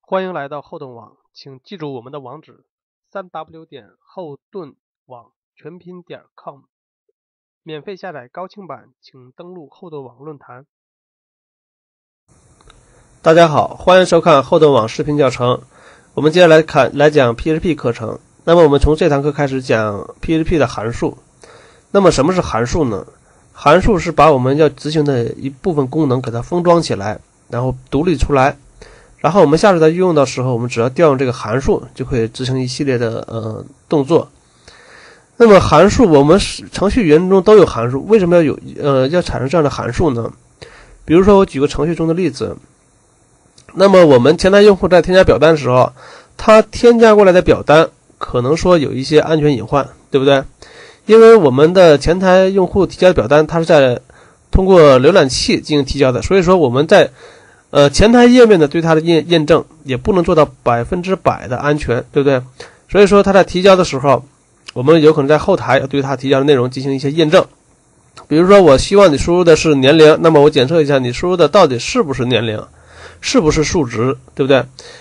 欢迎来到后盾网，请记住我们的网址：3w 点后盾网全拼点 com。免费下载高清版，请登录后盾网论坛。 大家好，欢迎收看后盾网视频教程。我们接下来讲 PHP 课程。那么我们从这堂课开始讲 PHP 的函数。那么什么是函数呢？函数是把我们要执行的一部分功能给它封装起来，然后独立出来。然后我们下次在运用的时候，我们只要调用这个函数，就可以执行一系列的动作。那么函数，我们程序语言中都有函数，为什么要产生这样的函数呢？比如说我举个程序中的例子，那么我们前台用户在添加表单的时候，他添加过来的表单可能说有一些安全隐患，对不对？因为我们的前台用户提交的表单，它是在通过浏览器进行提交的，所以说我们在前台页面的对它的验证也不能做到100%的安全，对不对？所以说它在提交的时候，我们有可能在后台要对它提交的内容进行一些验证。比如说我希望你输入的是年龄，那么我检测一下你输入的到底是不是年龄，是不是数值，对不对？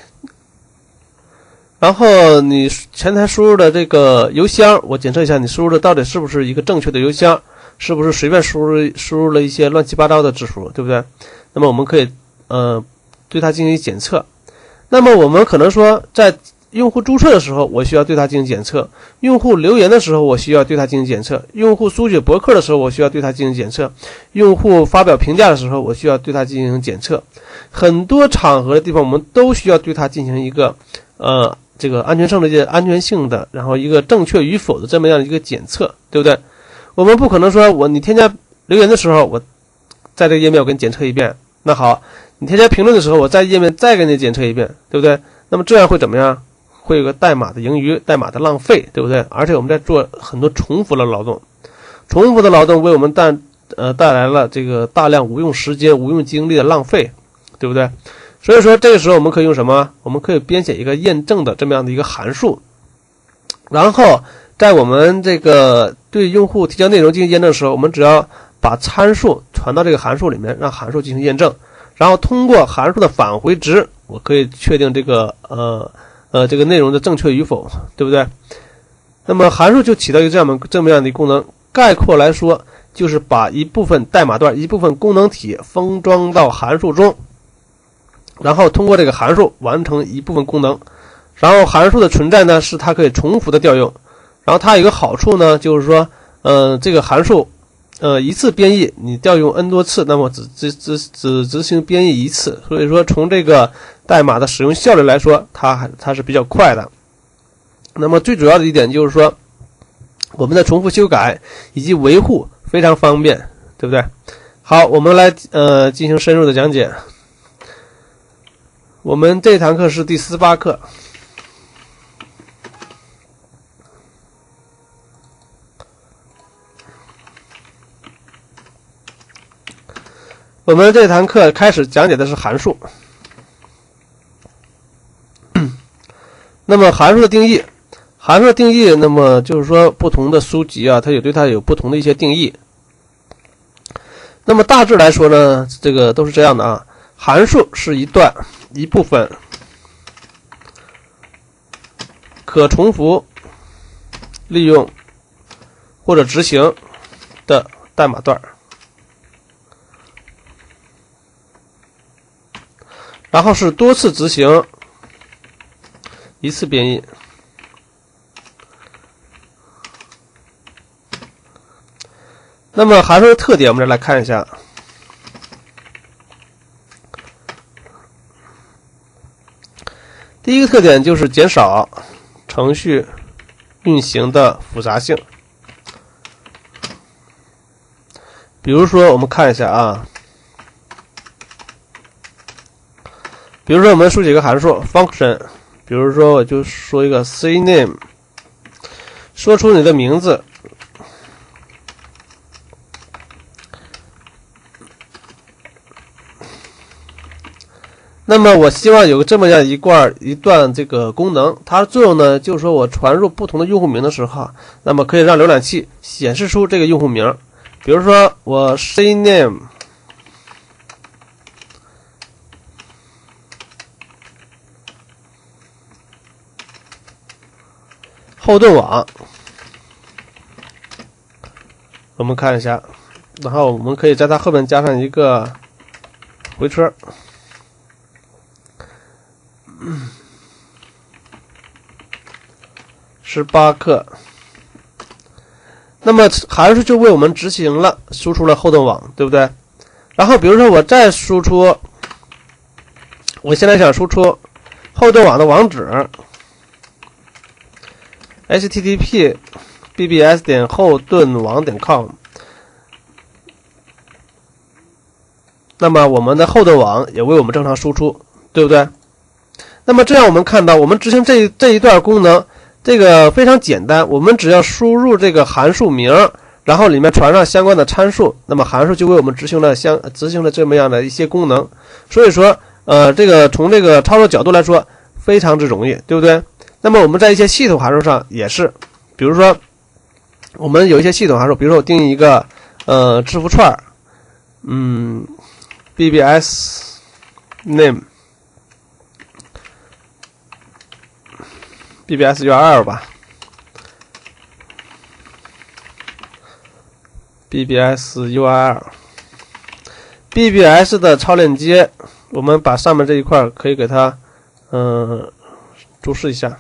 然后你前台输入的这个邮箱，我检测一下你输入的到底是不是一个正确的邮箱，是不是随便输入了一些乱七八糟的字符，对不对？那么我们可以对它进行检测。那么我们可能说在用户注册的时候，我需要对它进行检测；用户留言的时候，我需要对它进行检测；用户书写博客的时候，我需要对它进行检测；用户发表评价的时候，我需要对它进行检测。很多场合的地方，我们都需要对它进行一个这个安全性的，然后一个正确与否的这么样的一个检测，对不对？我们不可能说你添加留言的时候，我在这个页面我给你检测一遍，那好，你添加评论的时候，我在页面再给你检测一遍，对不对？那么这样会怎么样？会有个代码的盈余，代码的浪费，对不对？而且我们在做很多重复的劳动，重复的劳动为我们带来了这个大量无用时间、无用精力的浪费，对不对？所以说这个时候我们可以用什么？我们可以编写一个验证的这么样的一个函数，然后在我们这个对用户提交内容进行验证的时候，我们只要把参数传到这个函数里面，让函数进行验证，然后通过函数的返回值，我可以确定这个这个内容的正确与否，对不对？那么函数就起到一个这么样的功能，概括来说就是把一部分代码段、一部分功能体封装到函数中，然后通过这个函数完成一部分功能。然后函数的存在呢，是它可以重复的调用。然后它有一个好处呢，就是说这个函数一次编译你调用 n 多次，那么只执行编译一次，所以说从这个代码的使用效率来说，它是比较快的。那么最主要的一点就是说，我们的重复修改以及维护非常方便，对不对？好，我们来进行深入的讲解。我们这堂课是第18课。我们这堂课开始讲解的是函数。那么函数的定义，那么就是说不同的书籍啊，它对它有不同的一些定义。那么大致来说呢，这个都是这样的啊。函数是一部分可重复利用或者执行的代码段，然后是多次执行，一次编译。那么函数的特点，我们再来看一下。第一个特点就是减少程序运行的复杂性。比如说我们看一下啊，比如说我们书写一个函数 function， 比如说我就说一个 cname， 说出你的名字，那么我希望有这么样一段这个功能，它的作用呢，就是说我传入不同的用户名的时候，那么可以让浏览器显示出这个用户名。比如说我 cname 后盾网，我们看一下，然后我们可以在它后面加上一个回车。18克，那么函数就为我们执行了，输出了后盾网，对不对？然后比如说我再输出，我现在想输出后盾网的网址 http bbs 点后盾网点 com， 那么我们的后盾网也为我们正常输出，对不对？那么这样我们看到，我们执行这一段功能，这个非常简单，我们只要输入这个函数名，然后里面传上相关的参数，那么函数就为我们执行了这么样的一些功能。所以说，这个从这个操作角度来说，非常之容易，对不对？那么我们在一些系统函数上也是，比如说我们有一些系统函数，比如说我定义一个字符串，bbs name bbs URL 吧 ，bbs URL bbs 的超链接，我们把上面这一块可以给它注释一下。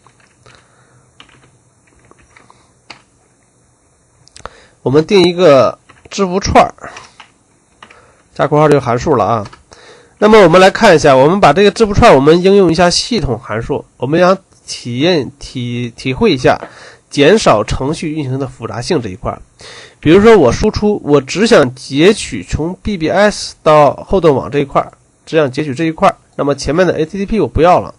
我们定一个字符串，加括号这个函数了啊。那么我们来看一下，我们把这个字符串我们应用一下系统函数，我们想体会一下减少程序运行的复杂性这一块。比如说我输出，我只想截取从 BBS 到后盾网这一块，只想截取这一块，那么前面的 HTTP 我不要了，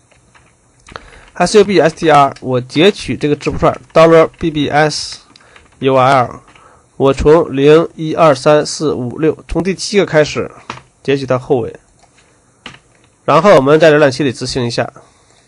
SUBSTR 我截取这个字符串 $BBS URL， 我从0、1、2、3、4、5、6，从第7个开始截取到后尾，然后我们在浏览器里执行一下。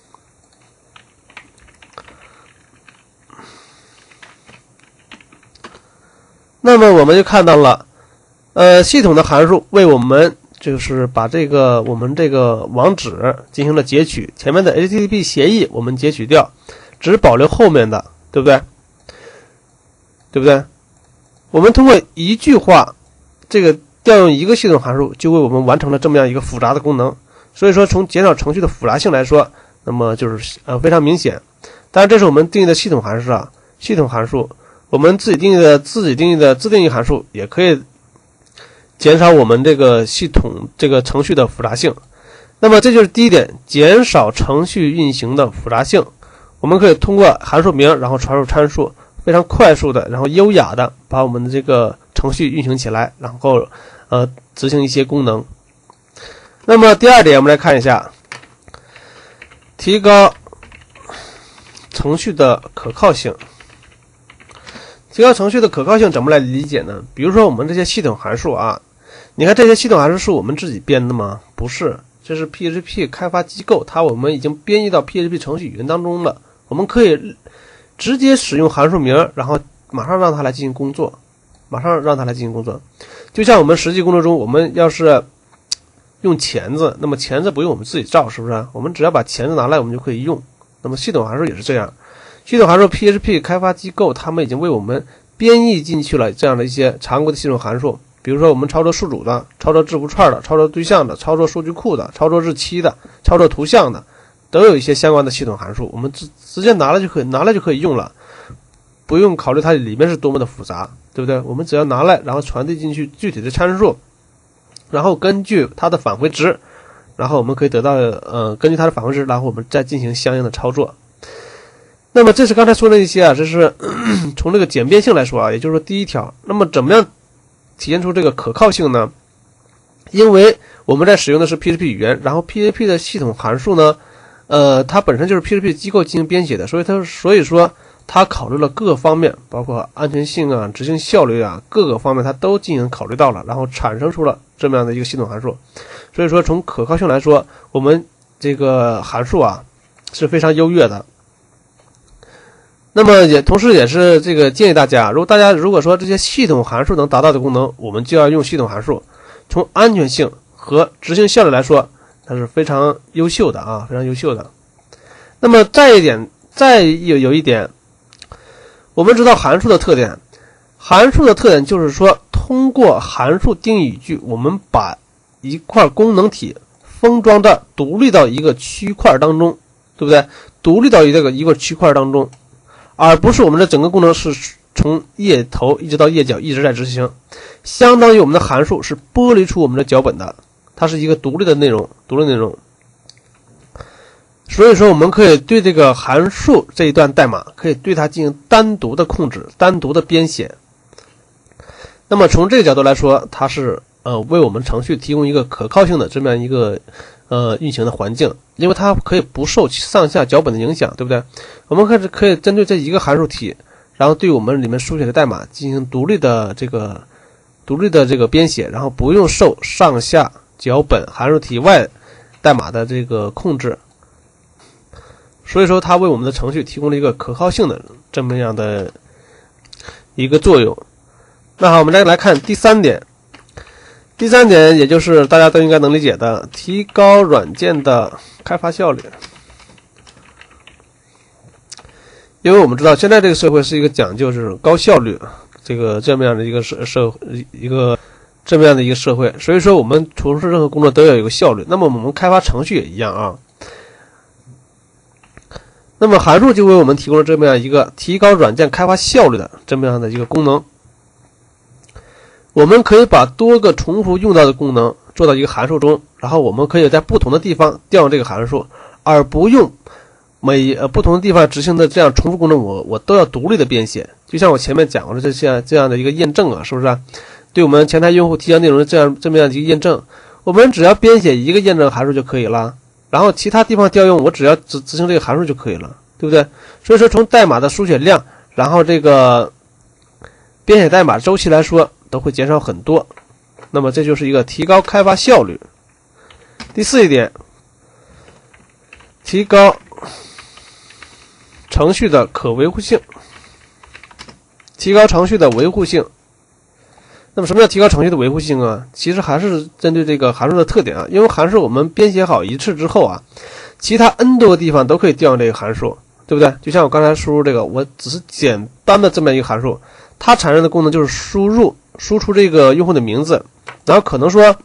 那么我们就看到了，系统的函数为我们就是把我们这个网址进行了截取，前面的 HTTP 协议我们截取掉，只保留后面的，对不对？对不对？我们通过一句话，这个调用一个系统函数，就为我们完成了这么样一个复杂的功能。所以说，从减少程序的复杂性来说，那么就是非常明显。当然，这是我们定义的系统函数啊，系统函数。我们自己定义的自定义函数也可以减少我们这个系统这个程序的复杂性。那么这就是第一点，减少程序运行的复杂性。我们可以通过函数名，然后传入参数，非常快速的，然后优雅的把我们的这个程序运行起来，然后执行一些功能。那么第二点，我们来看一下，提高程序的可靠性。提高程序的可靠性怎么来理解呢？比如说我们这些系统函数啊，你看这些系统函数是我们自己编的吗？不是，这是 PHP 开发机构，我们已经编译到 PHP 程序语言当中了。我们可以直接使用函数名，然后马上让它来进行工作，就像我们实际工作中，我们要是用钳子，那么钳子不用我们自己造，是不是？我们只要把钳子拿来，我们就可以用。那么系统函数也是这样。系统函数 PHP 开发机构，他们已经为我们编译进去了这样的一些常规的系统函数，比如说我们操作数组的、操作字符串的、操作对象的、操作数据库的、操作日期的、操作图像的，都有一些相关的系统函数，我们直接拿来就可以用了，不用考虑它里面是多么的复杂，对不对？我们只要拿来，然后传递进去具体的参数，然后根据它的返回值，然后我们可以得到根据它的返回值，然后我们再进行相应的操作。那么这是刚才说的一些啊，这是从这个简便性来说啊，也就是说第一条。那么怎么样体现出这个可靠性呢？因为我们在使用的是 PHP 语言，然后 PHP 的系统函数呢，它本身就是 PHP 机构进行编写的，所以说它考虑了各个方面，包括安全性啊、执行效率啊，各个方面它都进行考虑到了，然后产生出了这么样的一个系统函数。所以说从可靠性来说，我们这个函数啊是非常优越的。那么同时也是这个建议大家如果说这些系统函数能达到的功能，我们就要用系统函数。从安全性和执行效率来说，它是非常优秀的啊，非常优秀的。那么再一点， 再有一点，我们知道函数的特点，函数的特点就是说，通过函数定义语句，我们把一块功能体封装的独立到一个区块当中，对不对？独立到一个区块当中，而不是我们的整个功能是从页头一直到页脚一直在执行，相当于我们的函数是剥离出我们的脚本的，它是一个独立的内容。所以说我们可以对这个函数这一段代码可以对它进行单独的控制，单独的编写。那么从这个角度来说，它是为我们程序提供一个可靠性的这么样一个运行的环境，因为它可以不受上下脚本的影响，对不对？我们可以针对这一个函数体，然后对我们里面书写的代码进行独立的这个编写，然后不用受上下脚本函数体外代码的这个控制。所以说它为我们的程序提供了一个可靠性的这么样的一个作用。那好，我们再来看第三点，也就是大家都应该能理解的，提高软件的开发效率。因为我们知道现在这个社会是一个讲究是高效率这么样的一个这么样的一个社会，所以说我们从事任何工作都要有一个效率。那么我们开发程序也一样啊。那么函数就为我们提供了这么样一个提高软件开发效率的这么样的一个功能。我们可以把多个重复用到的功能做到一个函数中，然后我们可以在不同的地方调用这个函数，而不用不同的地方执行的这样重复功能我都要独立的编写。就像我前面讲过的这样的一个验证啊，是不是对我们前台用户提交内容的这么样的一个验证，我们只要编写一个验证函数就可以了，然后其他地方调用我只要执行这个函数就可以了，对不对？所以说从代码的书写量，然后这个编写代码周期来说都会减少很多。那么这就是一个提高开发效率。第四一点，提高程序的可维护性。提高程序的维护性。那么什么叫提高程序的维护性啊？其实还是针对这个函数的特点啊。因为函数我们编写好一次之后啊，其他 n 多个地方都可以调用这个函数，对不对？就像我刚才输入这个，我只是简单的这么一个函数，它产生的功能就是输出这个用户的名字，然后可能说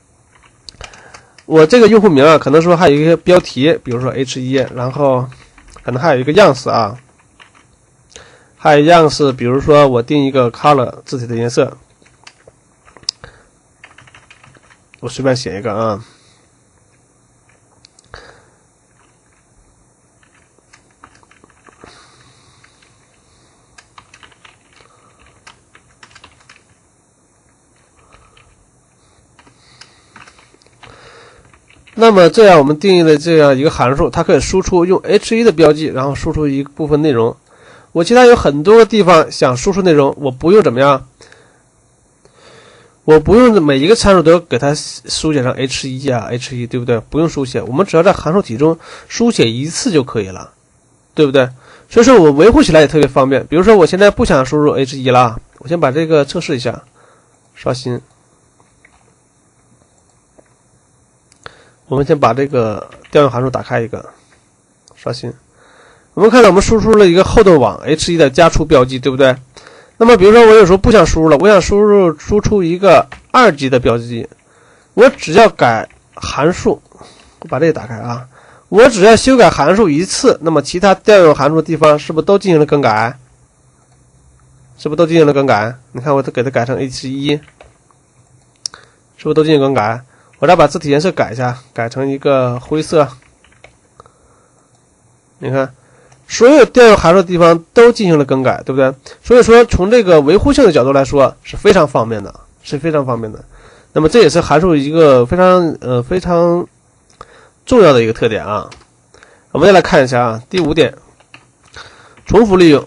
我这个用户名啊，可能说还有一个标题，比如说 H1， 然后可能还有一个样式啊，还有样式，比如说我定一个 color 字体的颜色，我随便写一个啊。那么这样我们定义的这样一个函数，它可以输出用 H1 的标记，然后输出一部分内容。我其他有很多个地方想输出内容，我不用怎么样，我不用每一个参数都要给它书写成 H1 啊 H1， 对不对？不用书写，我们只要在函数体中书写一次就可以了，对不对？所以说我维护起来也特别方便。比如说我现在不想输入 H1 了，我先把这个测试一下，刷新。我们先把这个调用函数打开一个，刷新。我们看到我们输出了一个后盾网 H1 的加粗标记，对不对？那么比如说我有时候不想输入了，我想输出一个2级的标记，我只要改函数，我把这个打开啊，我只要修改函数一次，那么其他调用函数的地方是不是都进行了更改？是不是都进行了更改？你看我给它改成 H1， 是不是都进行更改？我再把字体颜色改一下，改成一个灰色。你看，所有调用函数的地方都进行了更改，对不对？所以说，从这个维护性的角度来说，是非常方便的，是非常方便的。那么这也是函数一个非常重要的一个特点啊。我们再来看一下啊，第5点，重复利用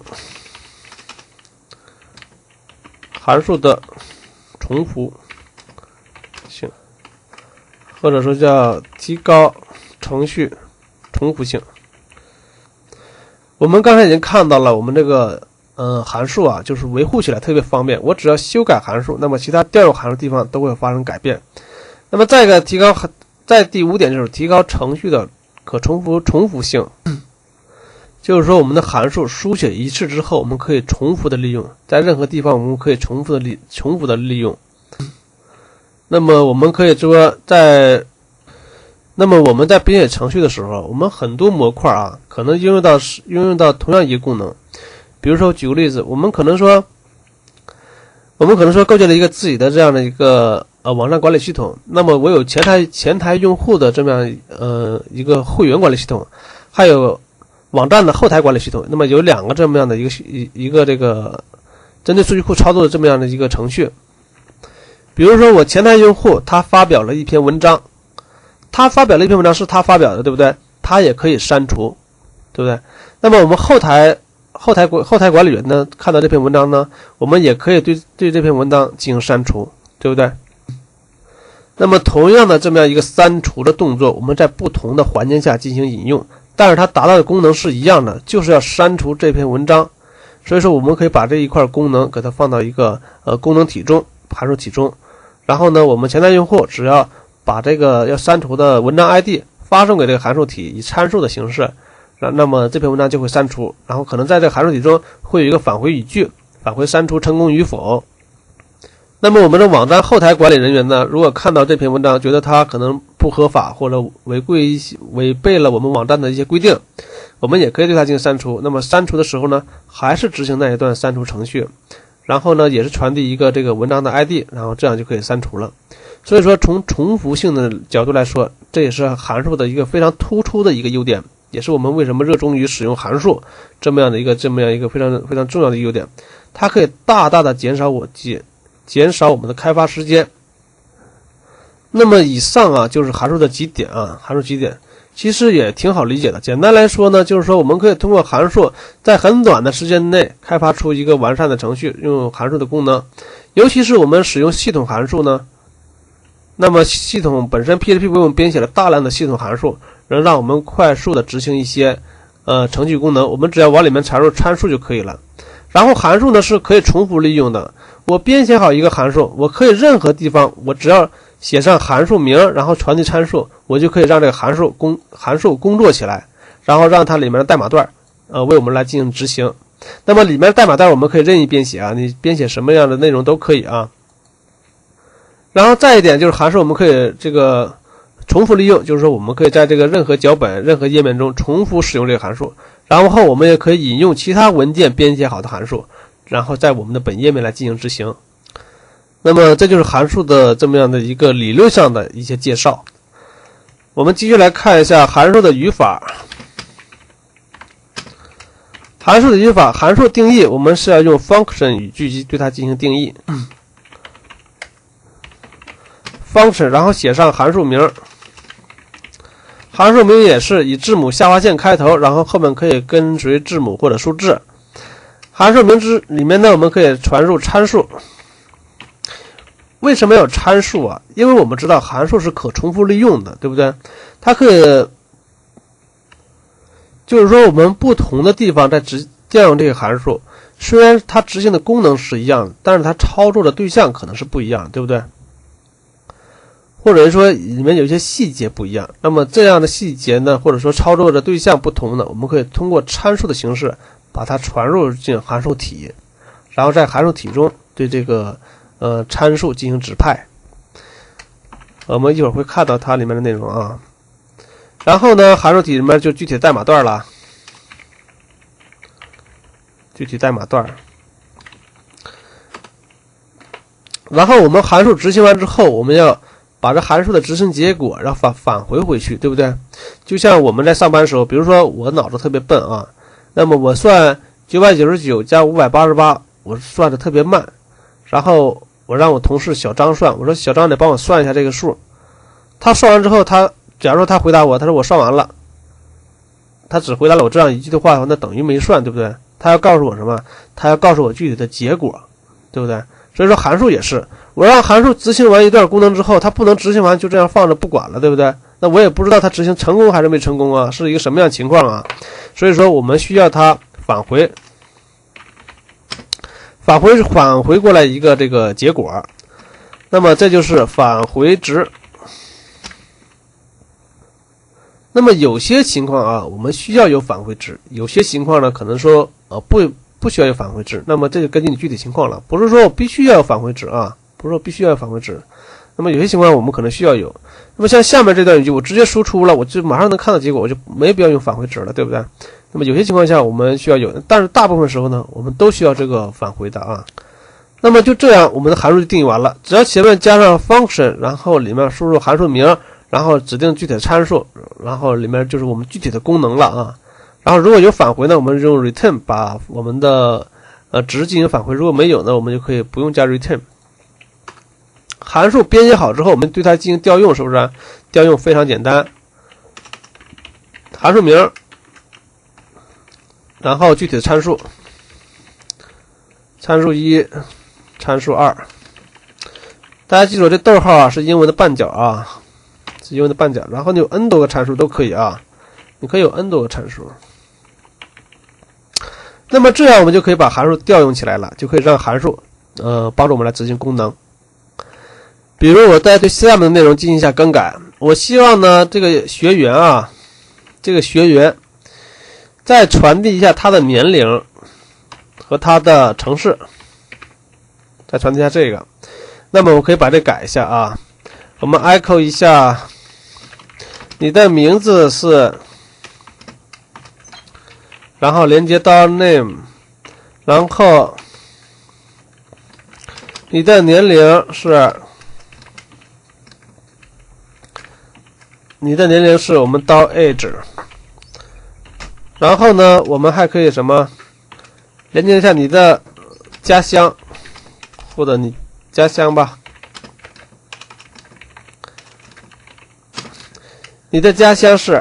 函数的重复性。或者说叫提高程序重复性。我们刚才已经看到了，我们这个函数啊，就是维护起来特别方便。我只要修改函数，那么其他调用函数地方都会发生改变。那么再一个在第5点就是提高程序的可重复性。 就是说我们的函数书写一次之后，我们可以重复的利用，在任何地方我们可以重复的利用。那么我们可以说我们在编写程序的时候，我们很多模块啊，可能应用到同样一个功能。比如说举个例子，我们可能说构建了一个自己的这样的一个网站管理系统，那么我有前台用户的这么样一个会员管理系统，还有网站的后台管理系统，那么有两个这么样的一个这个针对数据库操作的这么样的一个程序。比如说我前台用户他发表了一篇文章，是他发表的，对不对？他也可以删除，对不对？那么我们后台管理员呢，看到这篇文章呢，我们也可以对这篇文章进行删除，对不对？那么同样的这么样一个删除的动作，我们在不同的环境下进行引用，但是它达到的功能是一样的，就是要删除这篇文章。所以说我们可以把这一块功能给它放到一个功能体中，函数体中。然后呢，我们前台用户只要把这个要删除的文章 ID 发送给这个函数体，以参数的形式，那么这篇文章就会删除。然后可能在这个函数体中会有一个返回语句，返回删除成功与否。那么我们的网站后台管理人员呢，如果看到这篇文章觉得它可能不合法或者违背了我们网站的一些规定，我们也可以对它进行删除。那么删除的时候呢，还是执行那一段删除程序，然后呢也是传递一个这个文章的 ID， 然后这样就可以删除了。所以说从重复性的角度来说，这也是函数的一个非常突出的一个优点，也是我们为什么热衷于使用函数这么样一个非常重要的优点。它可以大大的减少我们的开发时间。那么以上啊就是函数的几点啊，函数几点其实也挺好理解的。简单来说呢，就是说我们可以通过函数在很短的时间内开发出一个完善的程序，用函数的功能。尤其是我们使用系统函数呢，那么系统本身 PHP 为我们编写了大量的系统函数，能让我们快速的执行一些程序功能，我们只要往里面插入参数就可以了。然后函数呢是可以重复利用的，我编写好一个函数，我可以任何地方我只要写上函数名，然后传递参数，我就可以让这个函数工作起来，然后让它里面的代码段为我们来进行执行。那么里面的代码段我们可以任意编写啊，你编写什么样的内容都可以啊。然后再一点就是函数我们可以这个重复利用，就是说我们可以在这个任何脚本任何页面中重复使用这个函数，然后我们也可以引用其他文件编写好的函数，然后在我们的本页面来进行执行。那么这就是函数的这么样的一个理论上的一些介绍。我们继续来看一下函数的语法。函数的语法，函数定义我们是要用 function 语句对它进行定义。function 然后写上函数名，函数名也是以字母下划线开头，然后后面可以跟随字母或者数字。函数名里面呢，我们可以传入参数。为什么有参数啊？因为我们知道函数是可重复利用的，对不对？它可以，就是说我们不同的地方在调用这个函数，虽然它执行的功能是一样的，但是它操作的对象可能是不一样，对不对？或者说里面有一些细节不一样，那么这样的细节呢，或者说操作的对象不同呢，我们可以通过参数的形式把它传入进函数体，然后在函数体中对这个参数进行指派。我们一会儿会看到它里面的内容啊。然后呢，函数体里面就具体的代码段了，具体代码段。然后我们函数执行完之后，我们要把这函数的执行结果然后返回去，对不对？就像我们在上班的时候，比如说我脑子特别笨啊，那么我算999加588，我算的特别慢，然后我让我同事小张算，我说小张得帮我算一下这个数。他算完之后，假如说他回答我，他说我算完了，他只回答了我这样一句的话，那等于没算，对不对？他要告诉我什么？他要告诉我具体的结果，对不对？所以说函数也是，我让函数执行完一段功能之后，它不能执行完就这样放着不管了，对不对？那我也不知道它执行成功还是没成功啊，是一个什么样的情况啊？所以说我们需要它返回过来一个这个结果。那么这就是返回值。 那么有些情况啊，我们需要有返回值，有些情况呢，可能说不需要有返回值。那么这就根据你具体情况了，不是说我必须要有返回值啊，不是说必须要有返回值。那么有些情况我们可能需要有。那么像下面这段语句，我直接输出了，我就马上能看到结果，我就没必要用返回值了，对不对？那么有些情况下我们需要有，但是大部分时候呢，我们都需要这个返回的啊。那么就这样，我们的函数就定义完了。只要前面加上 function， 然后里面输入函数名，然后指定具体的参数，然后里面就是我们具体的功能了啊。然后如果有返回呢，我们用 return 把我们的值进行返回；如果没有呢，我们就可以不用加 return。函数编写好之后，我们对它进行调用，是不是？调用非常简单，函数名，然后具体的参数，参数1，参数2。大家记住，这逗号啊是英文的半角啊，是英文的半角。然后你有 n 多个参数都可以啊，你可以有 n 多个参数。那么这样我们就可以把函数调用起来了，就可以让函数帮助我们来执行功能。比如我再对下面的内容进行一下更改，我希望呢这个学员啊，再传递一下他的年龄和他的城市，再传递一下这个。那么我可以把这改一下啊，我们 echo 一下，你的名字是，然后连接到 name， 然后你的年龄是。你的年龄是我们到 age， 然后呢，我们还可以什么？连接一下你的家乡，或者你家乡吧。你的家乡是，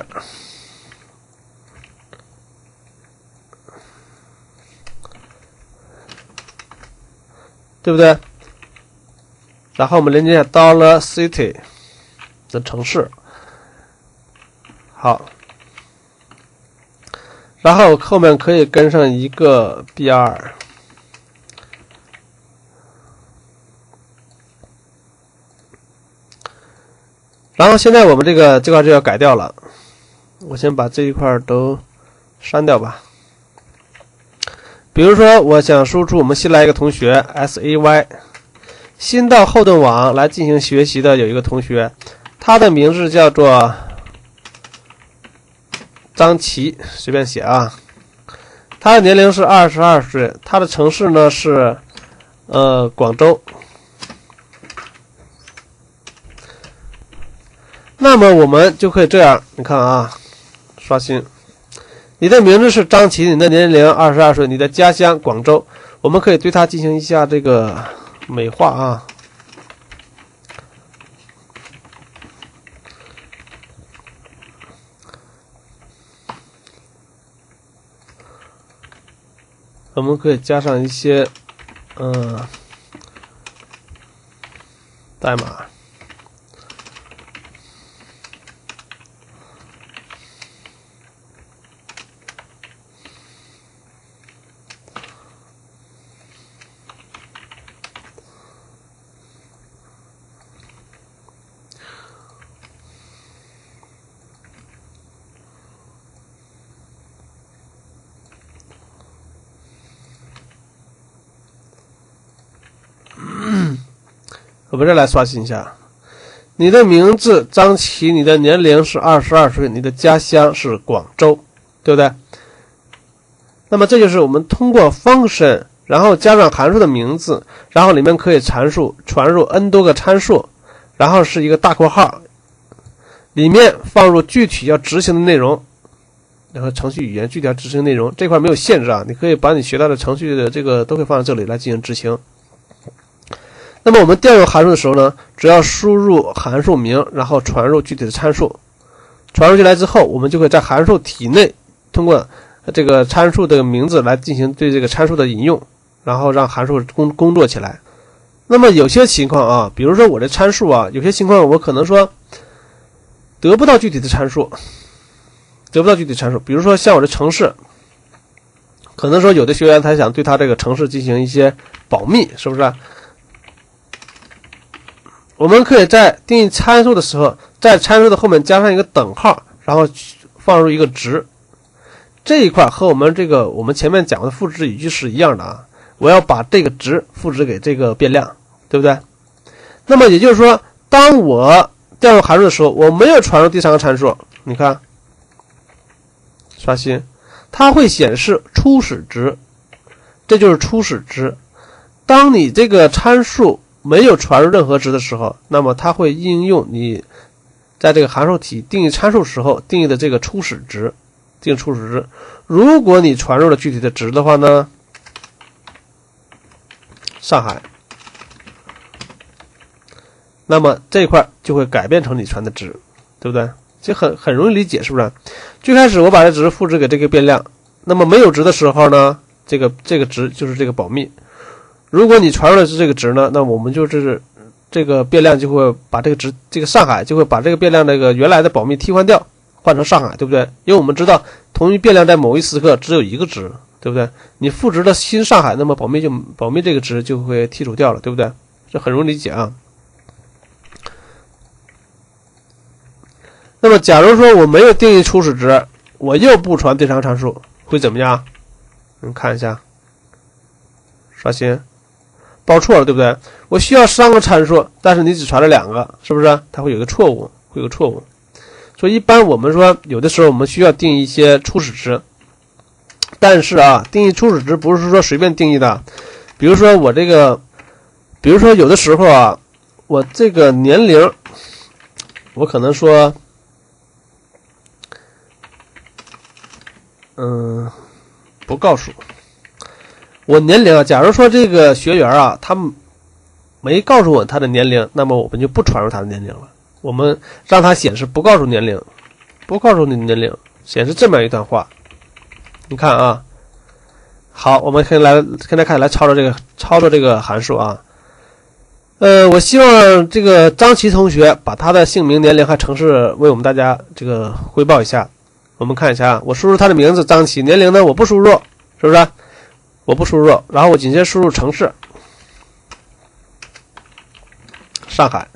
对不对？然后我们连接一下 dollar city 的城市。好，然后后面可以跟上一个 BR， 然后现在我们这块就要改掉了，我先把这一块都删掉吧。比如说我想输出我们新来一个同学 SAY， 新到后盾网来进行学习的有一个同学，他的名字叫做张琪，随便写啊。他的年龄是22岁，他的城市呢是广州。那么我们就可以这样，你看啊，刷新。你的名字是张琪，你的年龄22岁，你的家乡广州。我们可以对他进行一下这个美化啊。我们可以加上一些代码。我们再来刷新一下，你的名字张琪，你的年龄是22岁，你的家乡是广州，对不对？那么这就是我们通过 function， 然后加上函数的名字，然后里面可以传入 n 多个参数，然后是一个大括号，里面放入具体要执行的内容，然后程序语言具体要执行内容，这块没有限制啊，你可以把你学到的程序的这个都会放在这里来进行执行。那么我们调用函数的时候呢，只要输入函数名，然后传入具体的参数，传入进来之后，我们就会在函数体内通过这个参数的名字来进行对这个参数的引用，然后让函数工作起来。那么有些情况啊，比如说我的参数啊，有些情况我可能说得不到具体的参数，比如说像我的城市，可能说有的学员他想对他这个城市进行一些保密，是不是？我们可以在定义参数的时候，在参数的后面加上一个等号， 然后放入一个值。这一块和我们前面讲的复制语句是一样的啊，我要把这个值复制给这个变量，对不对？那么也就是说，当我调用函数的时候，我没有传入第三个参数，你看，刷新，它会显示初始值，这就是初始值。当你这个参数没有传入任何值的时候，那么它会应用你在这个函数体定义参数时候定义的这个初始值。定初始值，如果你传入了具体的值的话呢，上海，那么这一块就会改变成你传的值，对不对？这很容易理解，是不是？最开始我把这值复制给这个变量，那么没有值的时候呢，这个值就是这个保密。如果你传入的是这个值呢，那我们就是这个变量就会把这个值，这个上海就会把这个变量那个原来的保密替换掉。换成上海，对不对？因为我们知道同一变量在某一时刻只有一个值，对不对？你赋值了新上海，那么保密这个值就会剔除掉了，对不对？这很容易理解啊。那么假如说我没有定义初始值，我又不传第三个参数，会怎么样？你看一下，刷新，报错了，对不对？我需要3个参数，但是你只传了2个，是不是？它会有个错误，会有错误。所以一般我们说有的时候我们需要定义一些初始值，但是啊，定义初始值不是说随便定义的。比如说有的时候啊，我这个年龄，我可能说，不告诉我年龄啊。假如说这个学员啊，他没告诉我他的年龄，那么我们就不传入他的年龄了。我们让它显示不告诉年龄，不告诉你年龄，显示这么一段话。你看啊，好，我们现在开始来操作这个函数啊。我希望这个张琪同学把他的姓名、年龄和城市为我们大家这个汇报一下。我们看一下啊，我输入他的名字张琪，年龄呢我不输入，是不是？我不输入，然后我紧接着输入城市，上海。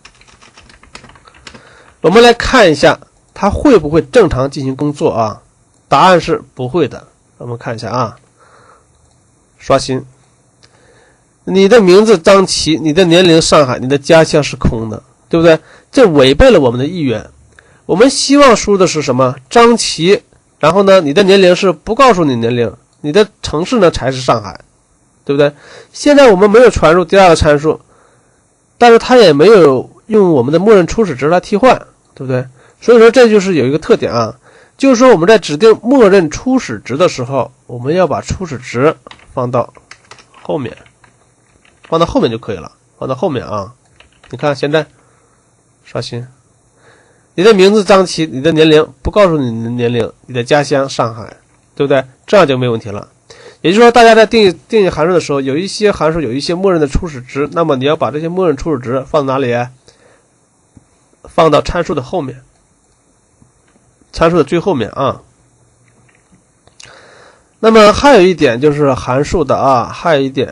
我们来看一下它会不会正常进行工作啊？答案是不会的。我们看一下啊，刷新，你的名字张琪，你的年龄上海，你的家乡是空的，对不对？这违背了我们的意愿。我们希望输入的是什么？张琪，然后呢，你的年龄是不告诉你年龄，你的城市呢才是上海，对不对？现在我们没有传入第2个参数，但是它也没有用我们的默认初始值来替换，对不对？所以说这就是有一个特点啊，就是说我们在指定默认初始值的时候，我们要把初始值放到后面就可以了，放到后面啊。你看现在刷新，你的名字张琪，你的年龄不告诉你的年龄，你的家乡上海，对不对？这样就没问题了。也就是说，大家在定义函数的时候，有一些函数有一些默认的初始值，那么你要把这些默认初始值放到哪里？放到参数的后面，参数的最后面啊。那么还有一点就是函数的啊，还有一点，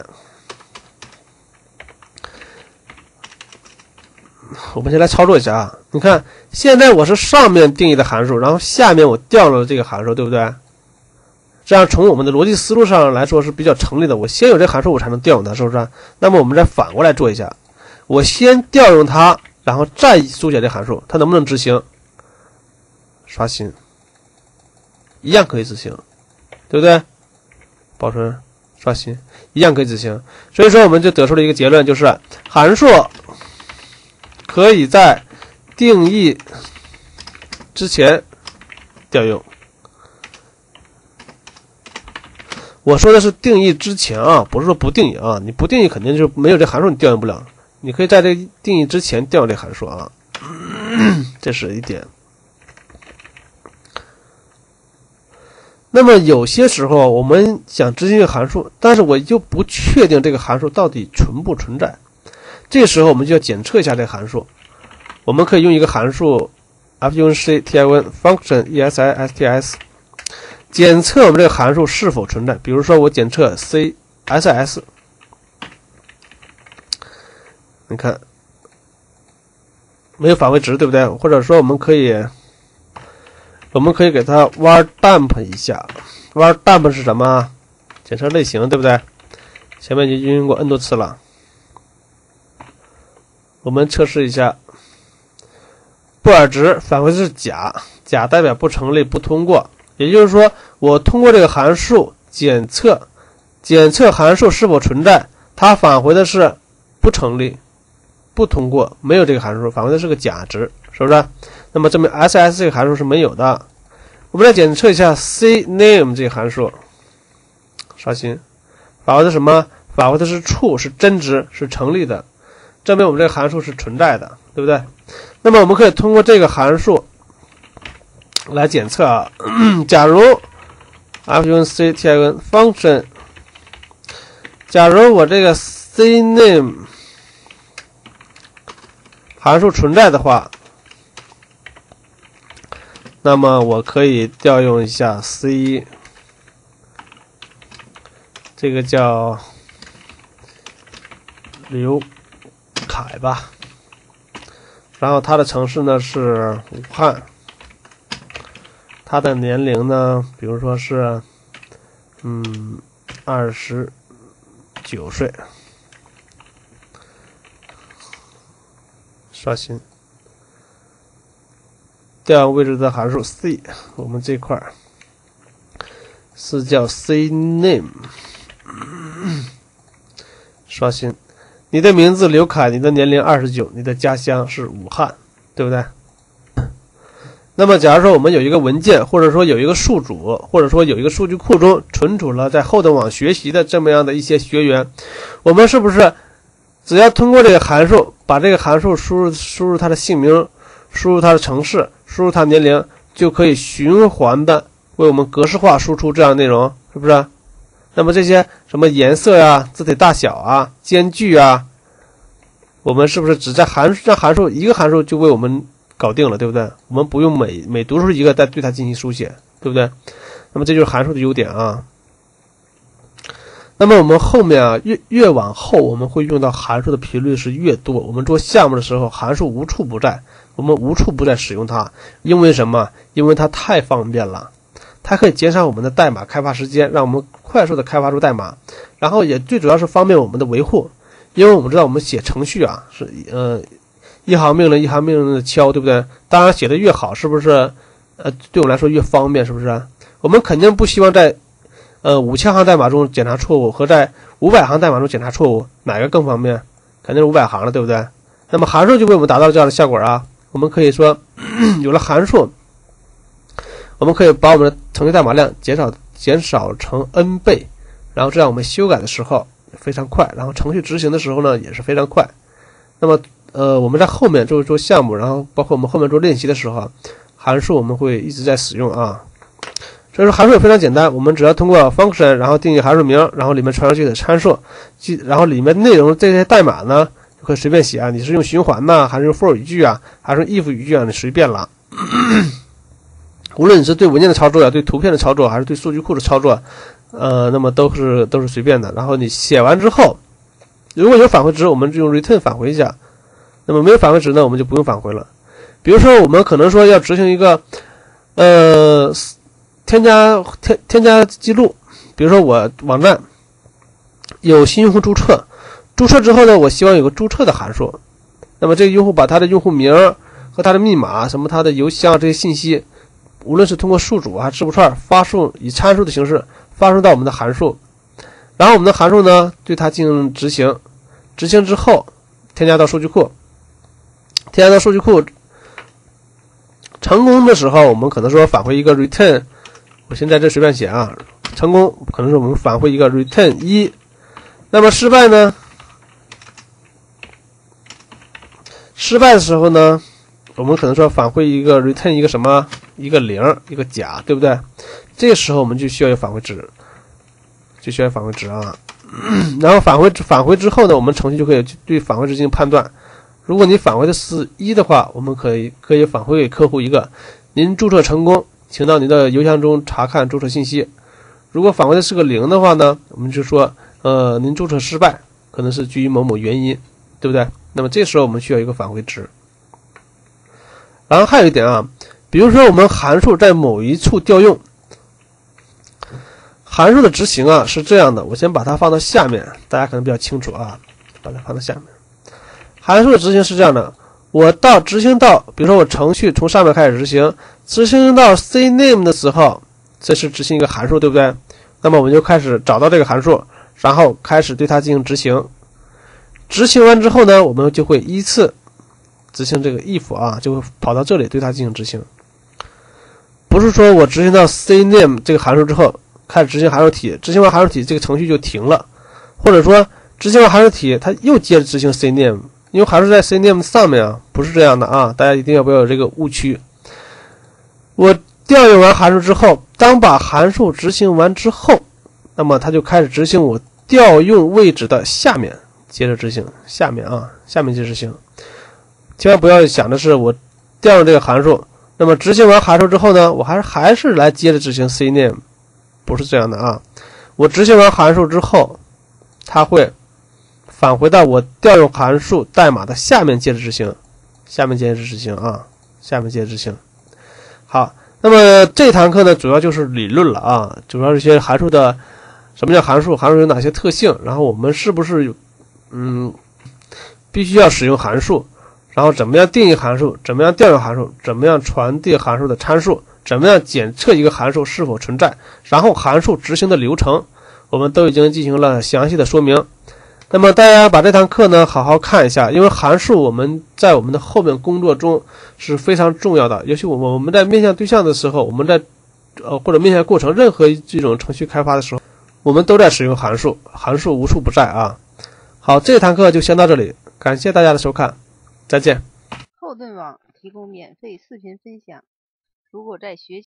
我们先来操作一下啊。你看，现在我是上面定义的函数，然后下面我调了这个函数，对不对？这样从我们的逻辑思路上来说是比较成立的。我先有这函数，我才能调用它，是不是？那么我们再反过来做一下，我先调用它，然后再书写这函数，它能不能执行？刷新，一样可以执行，对不对？保存，刷新，一样可以执行。所以说我们就得出了一个结论，就是函数可以在定义之前调用。我说的是定义之前啊，不是说不定义啊。你不定义肯定就没有这函数，你调用不了。你可以在这定义之前调用这函数啊，这是一点。那么有些时候我们想执行一个函数，但是我就不确定这个函数到底存不存在。这个时候我们就要检测一下这个函数。我们可以用一个函数 functiontin function esists。检测我们这个函数是否存在，比如说我检测 css， 你看没有返回值，对不对？或者说我们可以我们可以给它 var dump 一下。var dump 是什么？检测类型，对不对？前面已经运用过 n 多次了。我们测试一下，布尔值返回的是假，假代表不成立、不通过。也就是说，我通过这个函数检测函数是否存在，它返回的是不成立、不通过，没有这个函数，返回的是个假值，是不是？那么证明 ss 这个函数是没有的。我们来检测一下 cname 这个函数，刷新，返回的什么？返回的是 true， 是真值，是成立的，证明我们这个函数是存在的，对不对？那么我们可以通过这个函数来检测啊。假如 function function， 假如我这个 cname 函数存在的话，那么我可以调用一下 c， 这个叫刘凯吧，然后他的城市呢是武汉，他的年龄呢，比如说是29岁，刷新，调用未知的函数 c， 我们这块是叫 cname， 刷新，你的名字刘凯，你的年龄29，你的家乡是武汉，对不对？那么假如说我们有一个文件，或者说有一个宿主，或者说有一个数据库中存储了在后端网学习的这么样的一些学员，我们是不是只要通过这个函数，把这个函数输入他的姓名，输入他的城市，输入他的年龄，就可以循环的为我们格式化输出这样的内容，是不是？那么这些什么颜色呀、字体大小啊、间距啊，我们是不是只在函数一个函数就为我们搞定了，对不对？我们不用每读出一个再对它进行书写，对不对？那么这就是函数的优点啊。那么我们后面啊，越往后我们会用到函数的频率是越多。我们做项目的时候，函数无处不在，我们无处不在使用它。因为什么？因为它太方便了，它可以减少我们的代码开发时间，让我们快速的开发出代码，然后也最主要是方便我们的维护。因为我们知道我们写程序啊是一行命令一行命令的敲，对不对？当然写的越好，是不是对我们来说越方便，是不是？我们肯定不希望在5000行代码中检查错误和在500行代码中检查错误哪个更方便？肯定是500行了，对不对？那么函数就为我们达到这样的效果啊。我们可以说有了函数，我们可以把我们的程序代码量减少成 n 倍，然后这样我们修改的时候也非常快，然后程序执行的时候呢也是非常快。那么我们在后面就是做项目，然后包括我们后面做练习的时候，函数我们会一直在使用啊。所以说函数也非常简单，我们只要通过 function， 然后定义函数名，然后里面传上去的参数，然后里面内容这些代码呢就可以随便写啊，你是用循环呢，还是用 for 语句啊，还是用 if 语句啊，你随便了。无论你是对文件的操作啊，对图片的操作，还是对数据库的操作，那么都是随便的。然后你写完之后，如果有返回值，我们就用 return 返回一下。那么没有返回值呢，我们就不用返回了。比如说我们可能说要执行一个添加记录，比如说我网站有新用户注册之后呢，我希望有个注册的函数。那么这个用户把他的用户名和他的密码、什么他的邮箱这些信息，无论是通过宿主还是字符串发送，以参数的形式发送到我们的函数，然后我们的函数呢对它进行执行之后添加到数据库。成功的时候，我们可能说返回一个 return， 我现在这随便写啊，成功可能是我们返回一个 return 1，那么失败呢？失败的时候呢，我们可能说返回一个 return 一个什么，一个0，一个假，对不对？这个时候我们就需要有返回值，啊。然后返回之后呢，我们程序就可以对返回值进行判断。如果你返回的是1的话，我们可以返回给客户一个您注册成功，请到您的邮箱中查看注册信息。如果返回的是个0的话呢，我们就说您注册失败，可能是基于某某原因，对不对？那么这时候我们需要一个返回值。然后还有一点啊， 比如说我们函数在某一处调用，函数的执行啊是这样的，我先把它放到下面，大家可能比较清楚啊，把它放到下面。函数的执行是这样的，我执行到，比如说我程序从上面开始执行，执行到 cname 的时候，这是执行一个函数，对不对？那么我们就开始找到这个函数，然后开始对它进行执行。执行完之后呢，我们就会依次执行这个 if 啊，就会跑到这里对它进行执行。不是说我执行到 cname 这个函数之后开始执行函数体，执行完函数体这个程序就停了，或者说执行完函数体它又接着执行 cname， 因为函数在 cname 上面啊，不是这样的啊，大家一定要不要有这个误区。我调用完函数之后，当把函数执行完之后，那么它就开始执行我调用位置的下面，接着执行下面啊，下面接着执行。千万不要想的是我调用这个函数，那么执行完函数之后呢，我还是来接着执行 cname， 不是这样的啊。我执行完函数之后，它会返回到我调用函数代码的下面接着执行，下面接着执行啊，下面接着执行。好，那么这堂课呢，主要就是理论了啊，主要是一些函数的，什么叫函数，函数有哪些特性，然后我们是不是必须要使用函数，然后怎么样定义函数，怎么样调用函数，怎么样传递函数的参数，怎么样检测一个函数是否存在，然后函数执行的流程，我们都已经进行了详细的说明。那么大家把这堂课呢好好看一下，因为函数我们在我们的后面工作中是非常重要的，尤其我们在面向对象的时候，我们在或者面向过程任何这种程序开发的时候，我们都在使用函数，函数无处不在啊。好，这堂课就先到这里，感谢大家的收看，再见。 后盾网提供免费视频分享，如果在学习